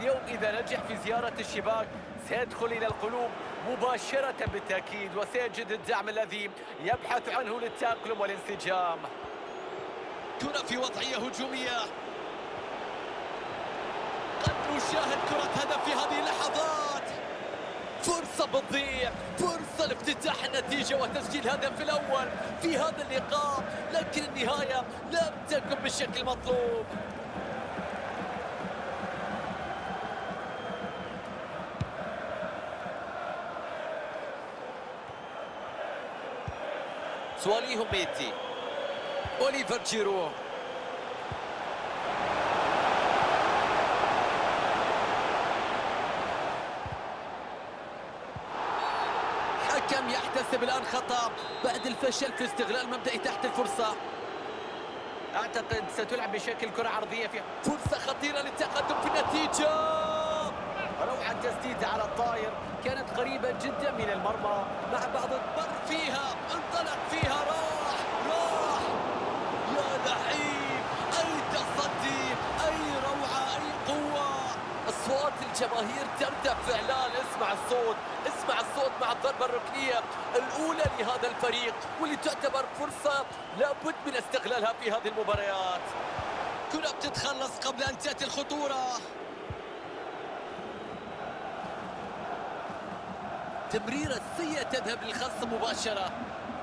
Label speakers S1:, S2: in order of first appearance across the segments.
S1: اليوم إذا نجح في زيارة الشباك سيدخل إلى القلوب مباشرة بالتأكيد، وسيجد الدعم الذي يبحث عنه للتأقلم والانسجام.
S2: كرة في وضعية هجومية، قد نشاهد كرة هدف في هذه اللحظات.
S1: فرصة بتضيع، فرصة لافتتاح النتيجة وتسجيل هدف الأول في هذا اللقاء، لكن النهاية لم تكن بالشكل المطلوب. سواليهم ميتي، أوليفر جيرو، حكم يحتسب الآن خطأ بعد الفشل في استغلال مبدئي تحت الفرصة. أعتقد ستلعب بشكل كرة عرضية فيها فرصة خطيرة للتقدم في النتيجة. روعة تسديدة على الطاير، كانت قريبة جدا من المرمى مع بعض
S2: مر فيها، انطلق فيها، راح يا لعيب، أي تصدي، أي روعة، أي قوة.
S1: أصوات الجماهير ترتفع فعلا. اسمع الصوت مع الضربة الركنية الأولى لهذا الفريق، واللي تعتبر فرصة لابد من استغلالها في هذه المباريات.
S2: كرة بتتخلص قبل أن تأتي الخطورة.
S1: تمريرة سيئة تذهب للخصم مباشرة.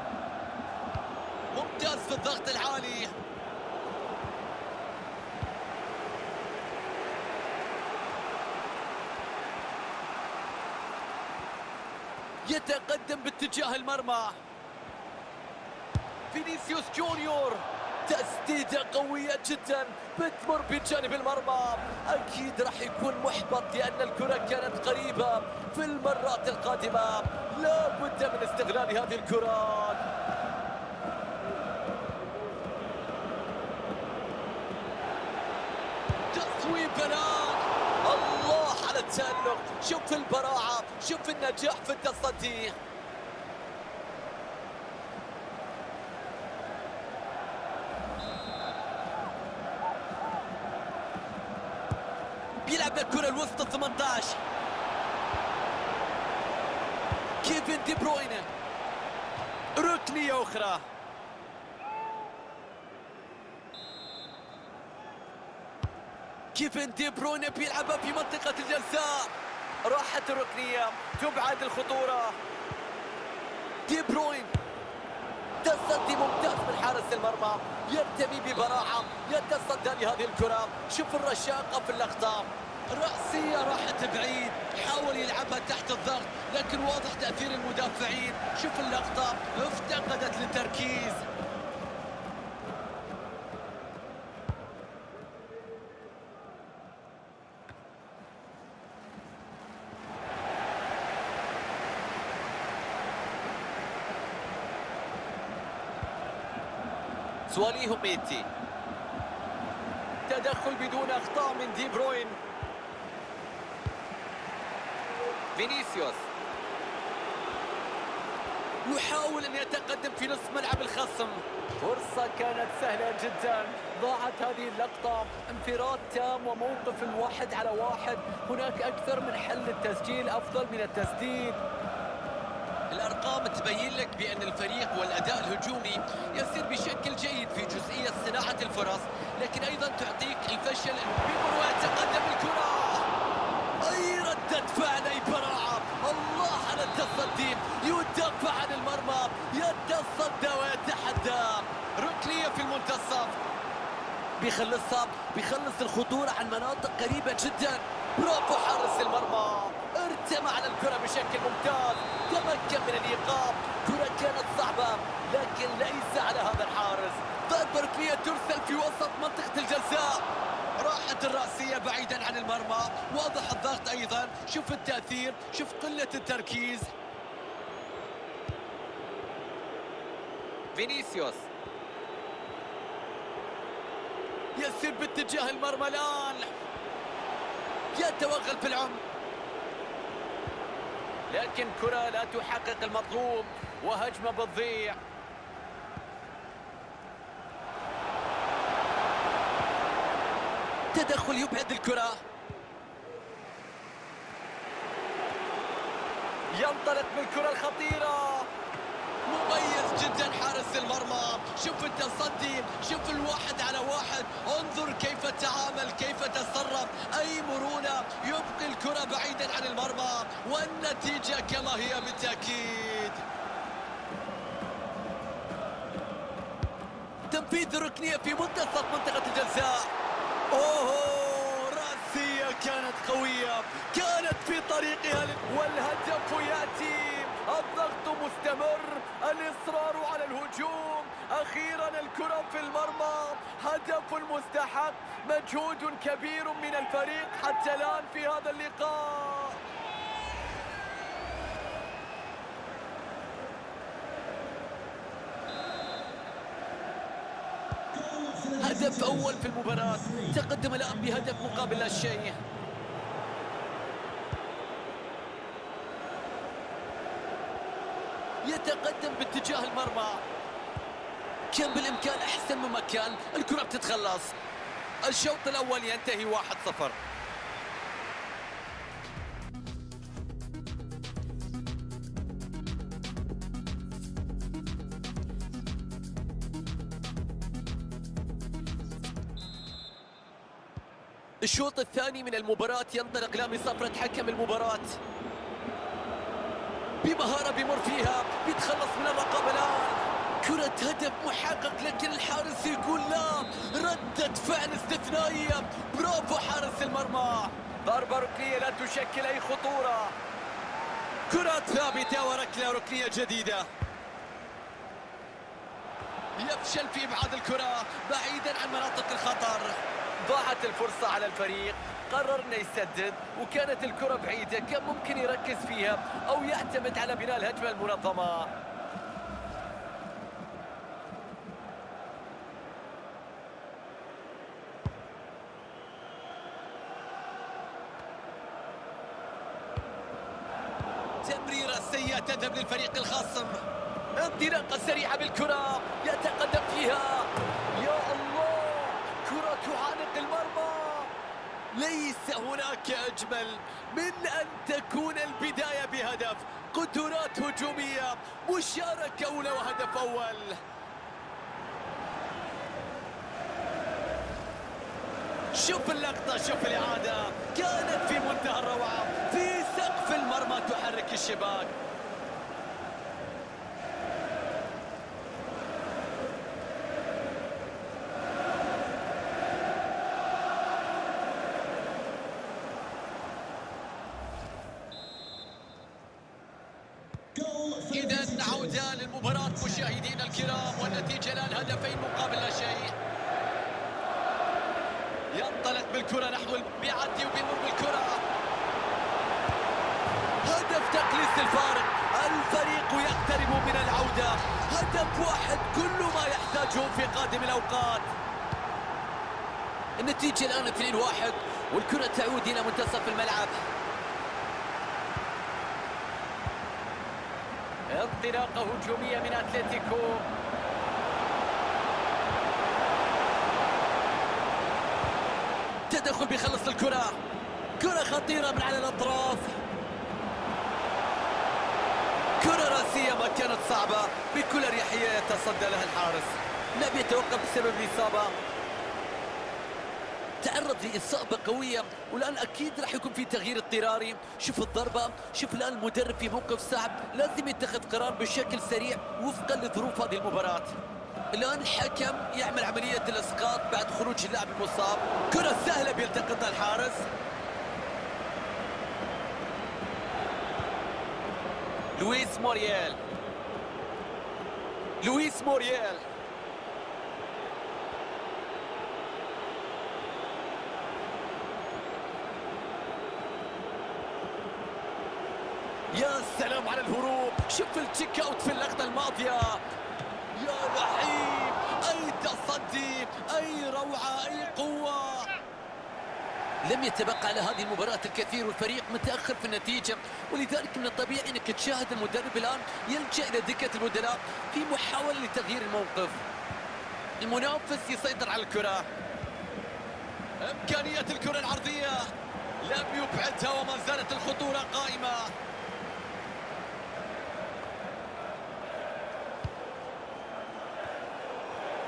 S2: ممتاز في الضغط العالي.
S1: يتقدم باتجاه المرمى. فينيسيوس جونيور، تسديدة قوية جدا بتمر بجانب المرمى. أكيد راح يكون محبط لأن الكرة كانت قريبة. في المرات القادمة لا بد من استغلال هذه الكرات.
S2: تصويب الآن،
S1: الله على التألق، شوف البراعة، شوف النجاح في التصدي. بيلعب الكرة الوسط 18. كيفن دي بروين، ركنية أخرى. كيفن دي بروين بيلعبها في منطقة الجزاء. راحت الركنية، تبعد الخطورة. دي بروين، تصدي ممتاز من حارس المرمى، يرتمي ببراعة، يتصدى لهذه الكرة. شوف الرشاقة في اللقطة.
S2: رأسية راحت بعيد، حاول يلعبها تحت الضغط لكن واضح تأثير المدافعين. شوف اللقطة، افتقدت للتركيز.
S1: سواليهم ميتي، تدخل بدون أخطاء من دي بروين. فينيسيوس يحاول أن يتقدم في نصف ملعب الخصم. فرصة كانت سهلة جدا، ضاعت هذه اللقطة. انفراد تام وموقف 1-على-1. هناك أكثر من حل للتسجيل أفضل من التسديد.
S2: الأرقام تبين لك بأن الفريق والأداء الهجومي يسير بشكل جيد في جزئية صناعة الفرص، لكن أيضا تعطيك الفشل بمرور يتقدم الكرة.
S1: أي ردة فعل، أي براعة. الله على التصدي، يدافع عن المرمى، يتصدى ويتحدى.
S2: ركنية في المنتصف،
S1: بيخلص الخطورة عن مناطق قريبة جدا. برافو حارس المرمى، ارتمى على الكرة بشكل ممتاز، تمكن من الإيقاف. كرة كانت صعبة لكن ليس على هذا الحارس. ضربة ركنية ترسل في وسط منطقة الجزاء.
S2: راحت الرأسية بعيدا عن المرمى، واضح الضغط أيضا. شوف التأثير، شوف قلة التركيز.
S1: فينيسيوس يسير باتجاه المرمى الآن، يتوغل في العمق لكن كرة لا تحقق المطلوب وهجمة بتضيع. تدخل يبعد الكرة. ينطلق بالكرة الخطيرة.
S2: مميز جدا حارس المرمى. شوف التصدي، شوف الواحد على واحد، انظر كيف تعامل، كيف تصرف، اي مرونة، يبقي الكرة بعيدا عن المرمى، والنتيجة كما هي بالتأكيد.
S1: تنفيذ ركنية في منتصف منطقة الجزاء. اوه، رأسية كانت قوية، كانت في طريقها والهدف يأتي. الضغط مستمر، الإصرار على الهجوم، أخيرا الكرة في المرمى. هدف مستحق، مجهود كبير من الفريق حتى الآن في هذا اللقاء. هدف أول في المباراة، تقدم الآن بهدف مقابل لا شيء. يتقدم باتجاه المرمى، كان بالإمكان أحسن مما كان، الكرة بتتخلص. الشوط الأول ينتهي 1-0. الشوط الثاني من المباراة ينطلق لامي صفرة حكم المباراة. بمهارة بيمر فيها، بيتخلص من الرقابة الآن. كرة هدف محقق، لكن الحارس يقول لا. ردة فعل استثنائية، برافو حارس المرمى. ضربة ركنية لا تشكل أي خطورة. كرة ثابتة وركلة ركنية جديدة. يفشل في إبعاد الكرة بعيدا عن مناطق الخطر. ضاعت الفرصة على الفريق، قرر انه يسدد وكانت الكرة بعيدة، كان ممكن يركز فيها او يعتمد على بناء الهجمة المنظمة. تمريرة سيئة تذهب للفريق الخصم. انطلاقة سريعة بالكرة، يتقدم فيها. يا الله، كرة تعانق المرمى. ليس هناك أجمل من أن تكون البداية بهدف. قدرات هجومية، مشاركة أولى وهدف أول. شوف اللقطة، شوف الإعادة، كانت في منتهى الروعة، في سقف المرمى تحرك الشباك.
S2: إذا عودة للمباراة مشاهدينا الكرام، والنتيجة الآن هدفين مقابل لا شيء. ينطلق بالكرة نحو بيعدي وبيمر بالكرة.
S1: هدف تقليص الفارق، الفريق يقترب من العودة. هدف واحد كل ما يحتاجه في قادم الأوقات. النتيجة الآن 2-1 والكرة تعود إلى منتصف الملعب. انطلاقة هجومية من أتلتيكو. تدخل بيخلص الكرة، كرة خطيرة من على الأطراف. كرة راسية ما كانت صعبة، بكل أريحية يتصدى لها الحارس. لم يتوقف بسبب الإصابة. تعرض لإصابة قوية والآن أكيد راح يكون في تغيير اضطراري. شوف الضربة، شوف الآن المدرب في موقف صعب، لازم يتخذ قرار بشكل سريع وفقا لظروف هذه المباراة. الآن الحكم يعمل عملية الإسقاط بعد خروج اللاعب المصاب. كرة سهلة بيلتقطها الحارس. لويس موريال. لويس موريال. يا سلام على الهروب، شوف التشيك اوت في اللقطة الماضية. يا لعيب، اي تصدي، اي روعة، اي قوة. لم يتبقى على هذه المباراة الكثير والفريق متأخر في النتيجة، ولذلك من الطبيعي انك تشاهد المدرب الآن يلجأ إلى دكة البدلاء في محاولة لتغيير الموقف. المنافس يسيطر على الكرة. إمكانية الكرة العرضية لم يبعدها وما زالت الخطورة قائمة.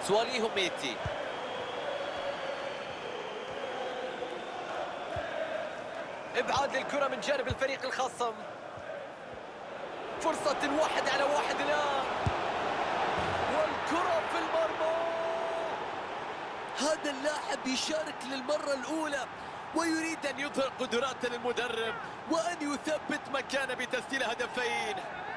S2: سواليهو ميتي. ابعاد الكرة من جانب الفريق الخصم. فرصة 1-على-1 الآن، والكرة في المرمى.
S1: هذا اللاعب يشارك للمرة الأولى ويريد أن يظهر قدراته للمدرب وأن يثبت مكانه بتسجيل هدفين.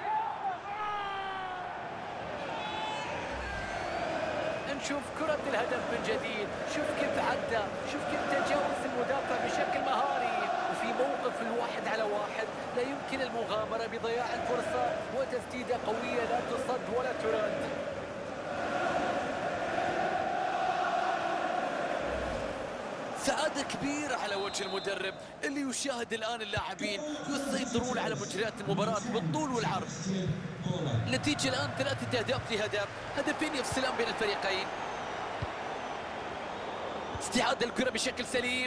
S3: نشوف كرة الهدف من جديد، شوف كيف عدى، شوف كيف تجاوز المدافع بشكل مهاري. وفي موقف 1-على-1 لا يمكن المغامرة بضياع الفرصة، وتسديدة قوية لا تصد ولا ترد.
S1: سعادة كبيرة على وجه المدرب اللي يشاهد الآن اللاعبين يسيطرون على مجريات المباراة بالطول والعرض. النتيجة الآن 3 أهداف لهدف، هدفين يفصلان بين الفريقين. استعادة الكرة بشكل سليم.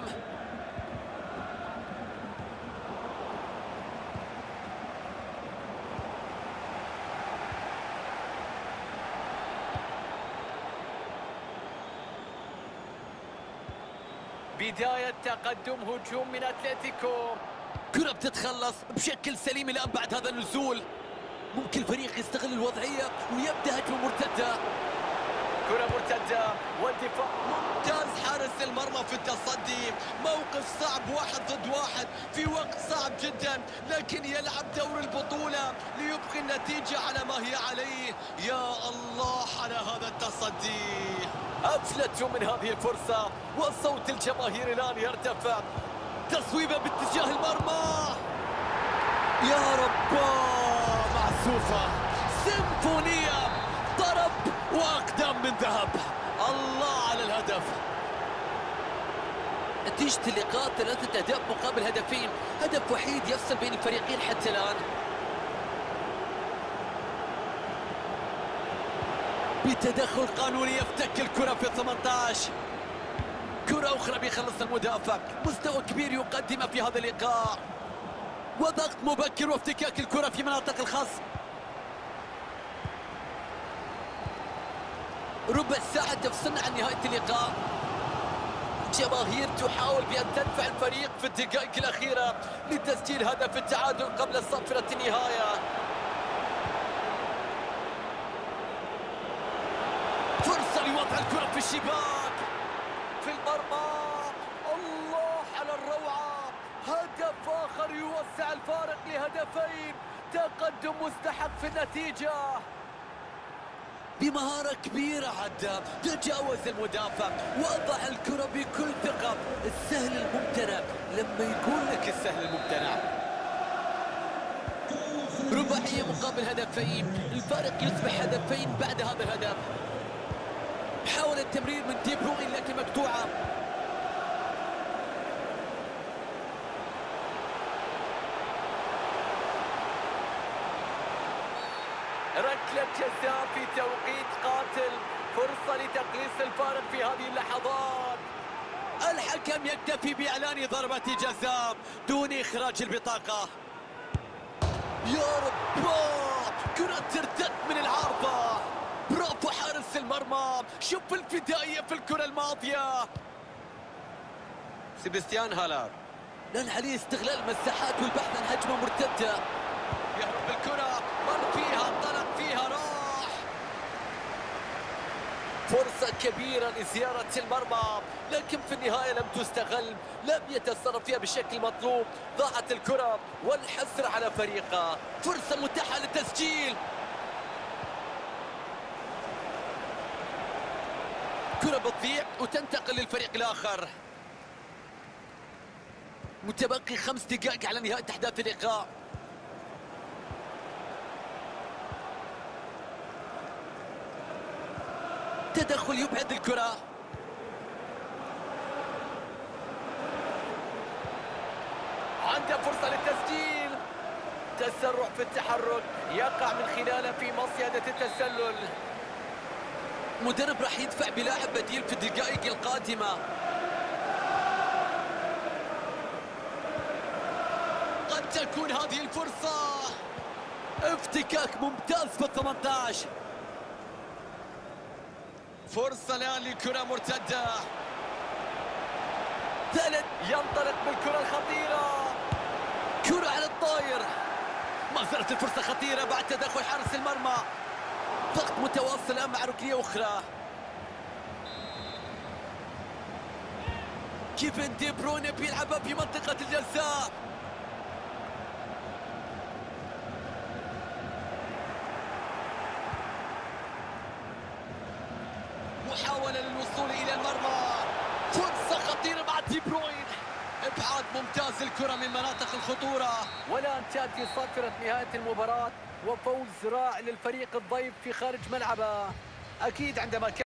S3: بداية تقدم هجوم من أتلتيكو.
S1: كرة بتتخلص بشكل سليم الآن بعد هذا النزول. ممكن الفريق يستغل الوضعية ويبدأ هجمة مرتدة.
S3: كرة مرتدة والدفاع.
S2: ممتاز حارس المرمى في التصدي. موقف صعب 1 ضد 1 في وقت صعب جدا، لكن يلعب دور البطولة ليبقي النتيجة على ما هي عليه. يا الله على هذا التصدي.
S1: أفلتوا من هذه الفرصة وصوت الجماهير الآن يرتفع. تصويبة باتجاه المرمى. يا رب، معسوفة، سيمفونية، ضرب وأقدام من ذهب. الله على الهدف. نتيجة اللقاء 3 أهداف مقابل هدفين، هدف وحيد يفصل بين الفريقين حتى الآن. بتدخل قانوني يفتك الكرة في 18. كرة أخرى بيخلص المدافع. مستوى كبير يقدمه في هذا اللقاء، وضغط مبكر وافتكاك الكرة في مناطق الخصم. ربع ساعة تفصلنا عن نهاية اللقاء. جماهير تحاول بأن تدفع الفريق في الدقائق الأخيرة لتسجيل هدف التعادل قبل صفرة النهاية. فرصة لوضع الكرة في الشباك، في المرمى. الله على الروعة. هدف آخر يوسع الفارق لهدفين. تقدم مستحق في النتيجة. بمهارة كبيرة عدى، تجاوز المدافع، وضع الكرة بكل ثقة. السهل الممتنع لما يقول لك السهل الممتنع. رباعية مقابل هدفين، الفارق يصبح هدفين بعد هذا الهدف. حاول التمرير من دي بروين لكن مقطوعة.
S3: ركلة جزاء في توقيت قاتل، فرصة لتقليص الفارق في هذه اللحظات.
S1: الحكم يكتفي بإعلان ضربة جزاء دون إخراج البطاقة. يا رب، كرة ترتد من العارضة. برافو حارس المرمى، شوف الفدائية في الكرة الماضية.
S2: سيباستيان هالار.
S1: الآن عليه استغلال المساحات والبحث عن هجمة مرتدة.
S2: يهرب بالكرة، مر فيها، انطلق فيها، راح.
S1: فرصة كبيرة لزيارة المرمى، لكن في النهاية لم تستغل، لم يتصرف فيها بالشكل المطلوب. ضاعت الكرة والحسر على فريقه. فرصة متاحة للتسجيل. كرة بتضيع وتنتقل للفريق الآخر. متبقي 5 دقائق على نهاية أحداث اللقاء. تدخل يبعد الكرة.
S3: عنده فرصة للتسجيل. تسرع في التحرك يقع من خلاله في مصيدة التسلل.
S1: مدرب راح يدفع بلاعب بديل في الدقائق القادمة.
S2: قد تكون هذه الفرصة.
S1: افتكاك ممتاز في 18.
S2: فرصة الآن لكرة مرتدة.
S1: ثالث ينطلق بالكرة الخطيرة، كرة على الطاير. ما زالت الفرصة خطيرة بعد تدخل حارس المرمى. ضغط متواصل مع ركنية أخرى. كيفن دي بروين بيلعبها في منطقة الجزاء.
S2: محاولة للوصول إلى المرمى.
S1: فرصة خطيرة مع دي بروين.
S2: ابعاد ممتاز الكرة من مناطق الخطورة.
S3: والآن تأتي صافرة نهاية المباراة وفوز رائع للفريق الضيف في خارج ملعبه. أكيد عندما